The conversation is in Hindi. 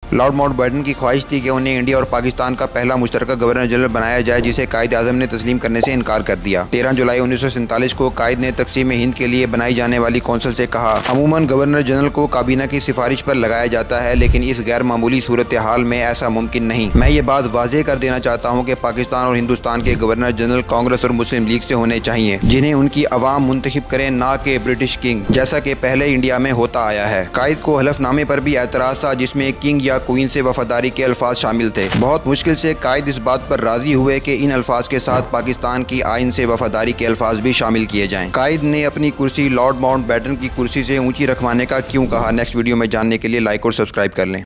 लॉर्ड माउंटबेटन की ख्वाहिश थी कि उन्हें इंडिया और पाकिस्तान का पहला मुश्तरका गवर्नर जनरल बनाया जाए, जिसे कायद आज़म ने तस्लीम करने से इनकार कर दिया। 13 जुलाई 1947 को कायद ने तकसीम हिंद के लिए बनाई जाने वाली कौंसिल से कहा, अमूमन गवर्नर जनरल को काबीना की सिफारिश पर लगाया जाता है, लेकिन इस गैर मामूली सूरत हाल में ऐसा मुमकिन नहीं। मैं ये बात वाज़ेह कर देना चाहता हूँ कि पाकिस्तान और हिंदुस्तान के गवर्नर जनरल कांग्रेस और मुस्लिम लीग से होने चाहिए, जिन्हें उनकी अवाम मुंतखब करें, ना कि ब्रिटिश किंग, जैसा कि पहले इंडिया में होता आया है। कायद को हलफनामे पर भी एतराज़ था, जिसमें किंग या क्वीन से वफादारी के अल्फाज शामिल थे। बहुत मुश्किल से कायद इस बात पर राजी हुए कि इन अल्फाज के साथ पाकिस्तान की आइन से वफादारी के अल्फाज भी शामिल किए जाएं। कायद ने अपनी कुर्सी लॉर्ड माउंटबेटन की कुर्सी से ऊंची रखवाने का क्यों कहा, नेक्स्ट वीडियो में जानने के लिए लाइक और सब्सक्राइब कर लें।